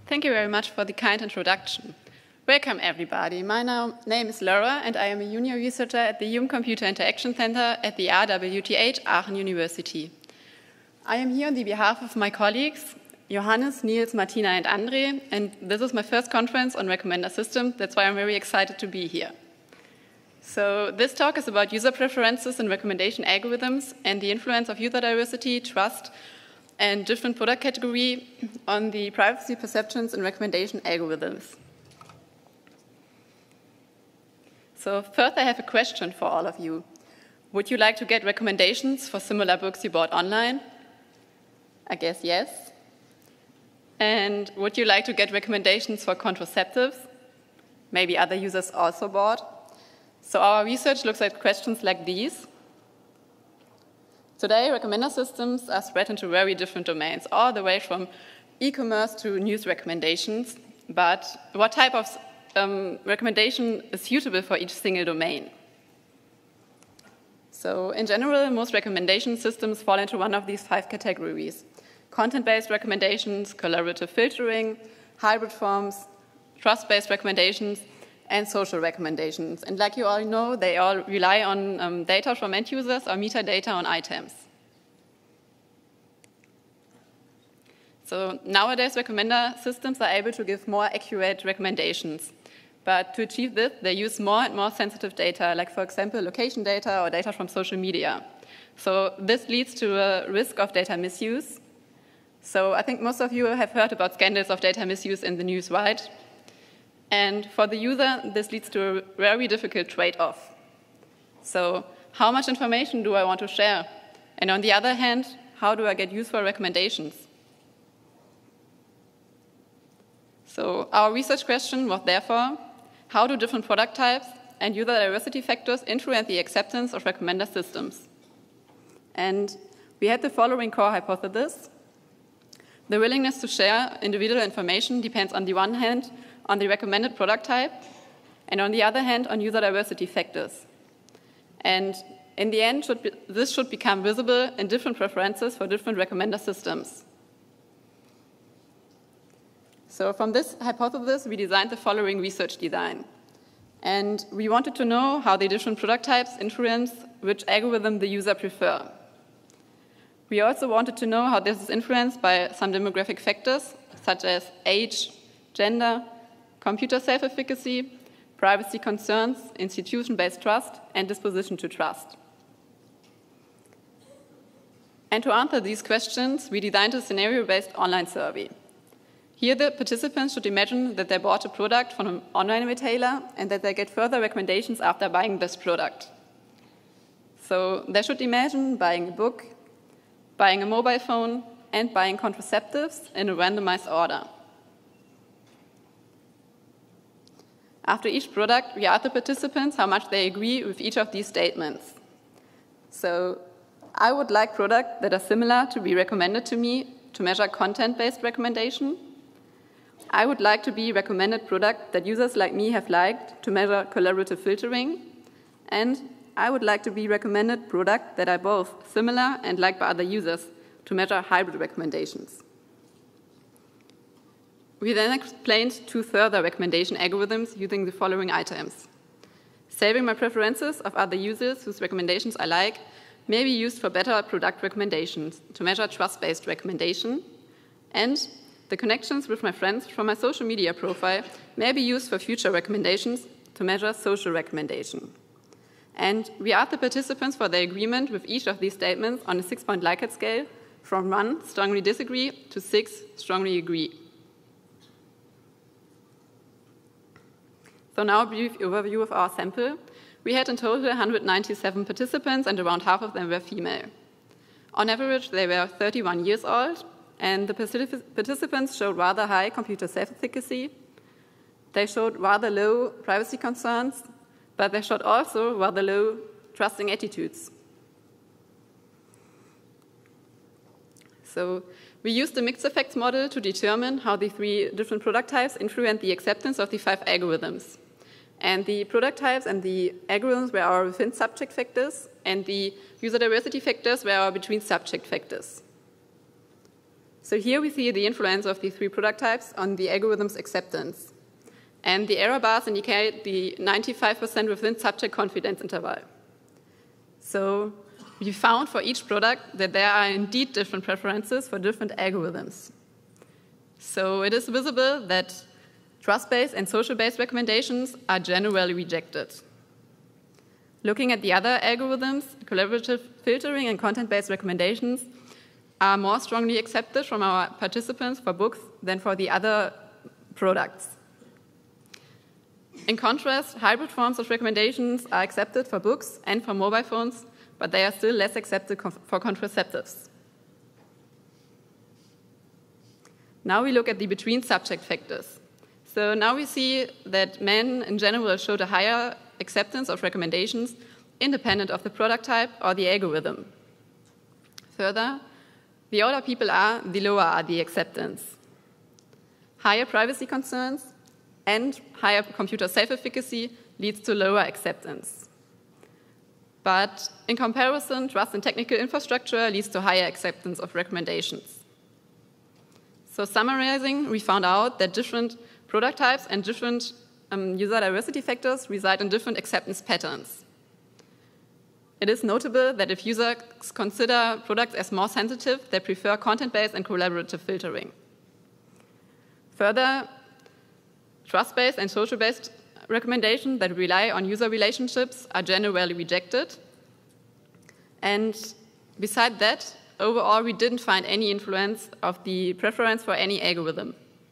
Thank you very much for the kind introduction. Welcome, everybody. My name is Laura, and I am a junior researcher at the Human Computer Interaction Center at the RWTH Aachen University. I am here on the behalf of my colleagues, Johannes, Niels, Martina, and Andre, and this is my first conference on recommender systems. That's why I'm very excited to be here. So this talk is about user preferences and recommendation algorithms and the influence of user diversity, trust, and different product category on the privacy perceptions and recommendation algorithms. So first I have a question for all of you. Would you like to get recommendations for similar books you bought online? I guess yes. And would you like to get recommendations for contraceptives? Maybe other users also bought. So our research looks at questions like these. Today, recommender systems are spread into very different domains, all the way from e-commerce to news recommendations. But what type of recommendation is suitable for each single domain? So in general, most recommendation systems fall into one of these 5 categories: content-based recommendations, collaborative filtering, hybrid forms, trust-based recommendations, and social recommendations. And like you all know, they all rely on data from end users or metadata on items. So nowadays, recommender systems are able to give more accurate recommendations. But to achieve this, they use more and more sensitive data, like, for example, location data or data from social media. So this leads to a risk of data misuse. So I think most of you have heard about scandals of data misuse in the news, right? And for the user, this leads to a very difficult trade-off. So how much information do I want to share? And on the other hand, how do I get useful recommendations? So our research question was therefore, how do different product types and user diversity factors influence the acceptance of recommender systems? And we had the following core hypothesis. The willingness to share individual information depends on the one hand on the recommended product type, and on the other hand, on user diversity factors. And in the end, this should become visible in different preferences for different recommender systems. So from this hypothesis, we designed the following research design. And we wanted to know how the different product types influence which algorithm the user prefer. We also wanted to know how this is influenced by some demographic factors, such as age, gender, computer self-efficacy, privacy concerns, institution-based trust, and disposition to trust. And to answer these questions, we designed a scenario-based online survey. Here, the participants should imagine that they bought a product from an online retailer and that they get further recommendations after buying this product. So they should imagine buying a book, buying a mobile phone, and buying contraceptives in a randomized order. After each product, we asked the participants how much they agree with each of these statements. So I would like products that are similar to be recommended to me to measure content-based recommendation. I would like to be recommended product that users like me have liked to measure collaborative filtering. And I would like to be recommended product that are both similar and liked by other users to measure hybrid recommendations. We then explained 2 further recommendation algorithms using the following items. Saving my preferences of other users whose recommendations I like may be used for better product recommendations to measure trust-based recommendation, and the connections with my friends from my social media profile may be used for future recommendations to measure social recommendation. And we asked the participants for their agreement with each of these statements on a 6-point Likert scale from 1, strongly disagree, to 6, strongly agree. So now a brief overview of our sample. We had in total 197 participants, and around half of them were female. On average, they were 31 years old, and the participants showed rather high computer self-efficacy. They showed rather low privacy concerns, but they showed also rather low trusting attitudes. So we used the mixed effects model to determine how the 3 different product types influence the acceptance of the 5 algorithms. And the product types and the algorithms were our within subject factors, and the user diversity factors were our between subject factors. So here we see the influence of the three product types on the algorithm's acceptance. And the error bars indicate the 95% within subject confidence interval. So we found for each product that there are indeed different preferences for different algorithms. So it is visible that trust-based and social-based recommendations are generally rejected. Looking at the other algorithms, collaborative filtering and content-based recommendations are more strongly accepted from our participants for books than for the other products. In contrast, hybrid forms of recommendations are accepted for books and for mobile phones, but they are still less accepted for contraceptives. Now we look at the between subject factors. So now we see that men in general showed a higher acceptance of recommendations independent of the product type or the algorithm. Further, the older people are, the lower are the acceptance. Higher privacy concerns and higher computer self-efficacy leads to lower acceptance. But in comparison, trust in technical infrastructure leads to higher acceptance of recommendations. So summarizing, we found out that different product types and different user diversity factors reside in different acceptance patterns. It is notable that if users consider products as more sensitive, they prefer content-based and collaborative filtering. Further, trust-based and social-based recommendations that rely on user relationships are generally rejected. And beside that, overall, we didn't find any influence of the preference for any algorithm.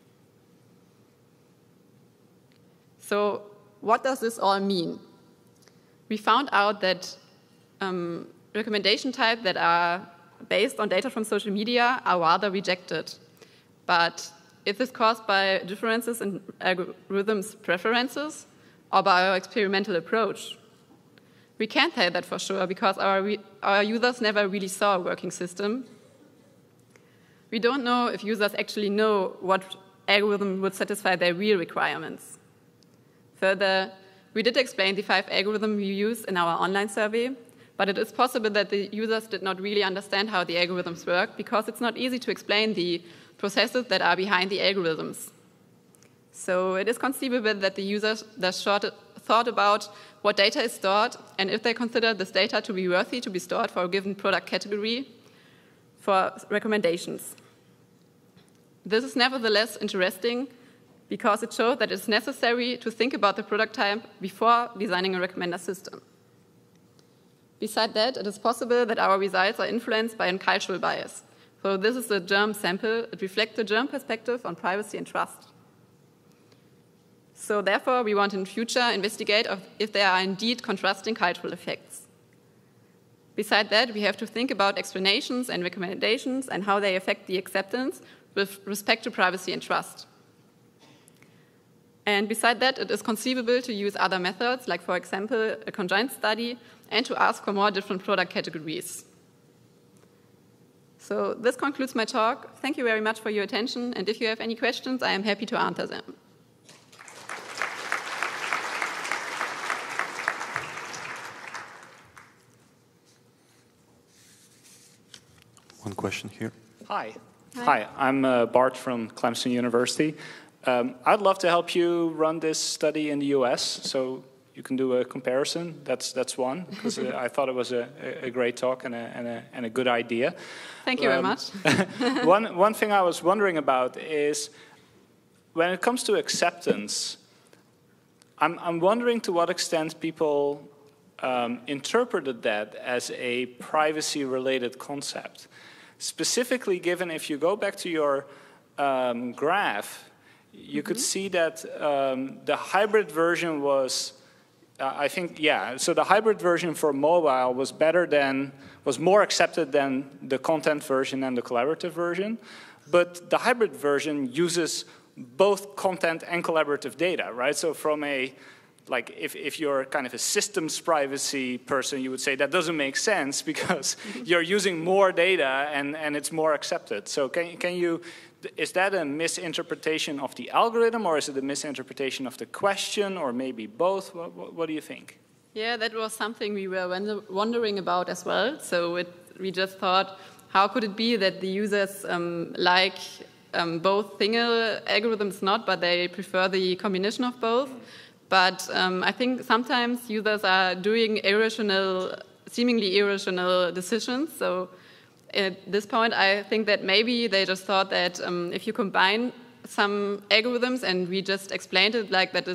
So what does this all mean? We found out that recommendation types that are based on data from social media are rather rejected. But is this caused by differences in algorithms' preferences or by our experimental approach? We can't say that for sure because our users never really saw a working system. We don't know if users actually know what algorithm would satisfy their real requirements. Further, we did explain the 5 algorithms we use in our online survey, but it is possible that the users did not really understand how the algorithms work because it's not easy to explain the processes that are behind the algorithms. So it is conceivable that the users thus thought about what data is stored and if they consider this data to be worthy to be stored for a given product category for recommendations. This is nevertheless interesting because it shows that it's necessary to think about the product type before designing a recommender system. Besides that, it is possible that our results are influenced by a cultural bias. So this is a German sample. It reflects the German perspective on privacy and trust. So therefore, we want in future investigate if there are indeed contrasting cultural effects. Besides that, we have to think about explanations and recommendations and how they affect the acceptance with respect to privacy and trust. And besides that, it is conceivable to use other methods, like, for example, a conjoint study, and to ask for more different product categories. So this concludes my talk. Thank you very much for your attention, and if you have any questions, I am happy to answer them. One question here. Hi, I'm Bart from Clemson University. I'd love to help you run this study in the US, so you can do a comparison. That's one, because I thought it was a great talk and a good idea. Thank you very much. One thing I was wondering about is, when it comes to acceptance, I'm wondering to what extent people interpreted that as a privacy-related concept. Specifically, given if you go back to your graph, you could see that the hybrid version was, I think, yeah. So the hybrid version for mobile was more accepted than the content version and the collaborative version. But the hybrid version uses both content and collaborative data, right? So from a, like, if you're kind of a systems privacy person, you would say that doesn't make sense because you're using more data and it's more accepted. So is that a misinterpretation of the algorithm, or is it a misinterpretation of the question, or maybe both? What do you think? Yeah, that was something we were wondering about as well. So we just thought, how could it be that the users like both single algorithms not, but they prefer the combination of both. But I think sometimes users are doing seemingly irrational decisions. So at this point, I think that maybe they just thought that if you combine some algorithms, and we just explained it like that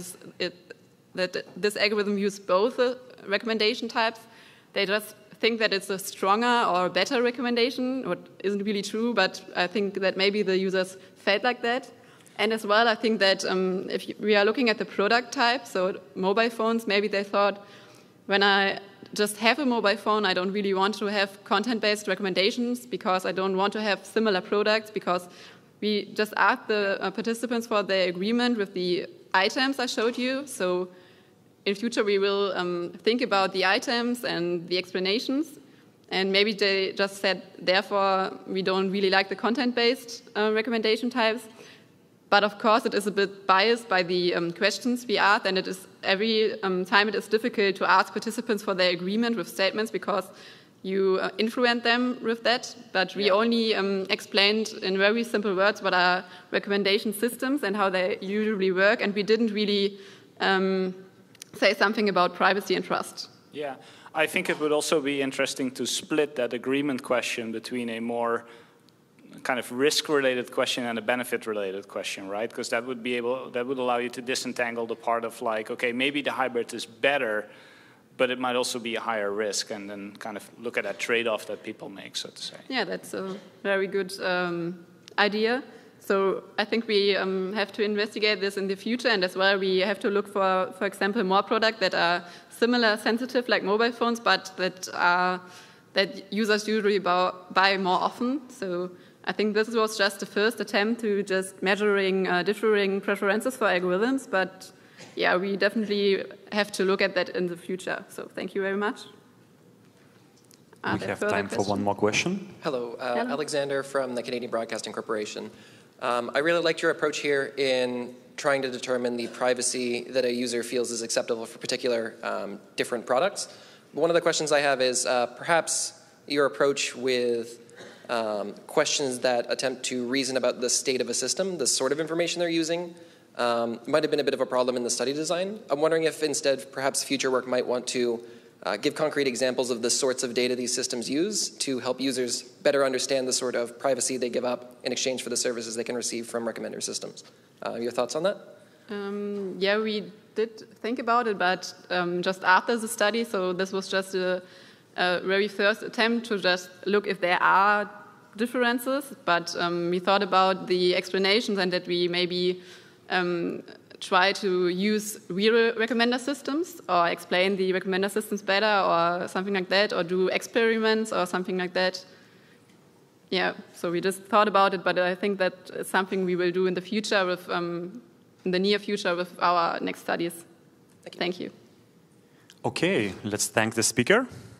this algorithm uses both recommendation types, they just think that it's a stronger or better recommendation, what isn't really true, but I think that maybe the users felt like that. And as well, I think that if we are looking at the product type, so mobile phones, maybe they thought, when I just have a mobile phone, I don't really want to have content-based recommendations because I don't want to have similar products, because we just asked the participants for their agreement with the items I showed you. So in future, we will think about the items and the explanations. And maybe they just said, therefore, we don't really like the content-based recommendation types. But of course, it is a bit biased by the questions we asked, and it is every time it is difficult to ask participants for their agreement with statements because you influence them with that. But we only explained in very simple words what are recommendation systems and how they usually work, and we didn't really say something about privacy and trust. Yeah, I think it would also be interesting to split that agreement question between a more kind of risk-related question and a benefit-related question, right? Because that would allow you to disentangle the part of like, okay, maybe the hybrid is better, but it might also be a higher risk, and then kind of look at that trade-off that people make, so to say. Yeah, that's a very good idea. So I think we have to investigate this in the future, and as well we have to look for example, more products that are similar sensitive like mobile phones, but that users usually buy more often. So I think this was just the first attempt to just measuring differing preferences for algorithms, but yeah, we definitely have to look at that in the future. So thank you very much. We have time for one more question. Hello, Alexander from the Canadian Broadcasting Corporation. I really liked your approach here in trying to determine the privacy that a user feels is acceptable for particular different products. But one of the questions I have is perhaps your approach with questions that attempt to reason about the state of a system, the sort of information they're using, might have been a bit of a problem in the study design. I'm wondering if instead perhaps future work might want to give concrete examples of the sorts of data these systems use to help users better understand the sort of privacy they give up in exchange for the services they can receive from recommender systems. Your thoughts on that? Yeah, we did think about it, but just after the study, so this was just a very first attempt to just look if there are differences, but we thought about the explanations and that we maybe try to use real recommender systems or explain the recommender systems better or something like that, or do experiments or something like that. Yeah, so we just thought about it, but I think that is something we will do in the future, with, in the near future with our next studies. Thank you. Okay, let's thank the speaker.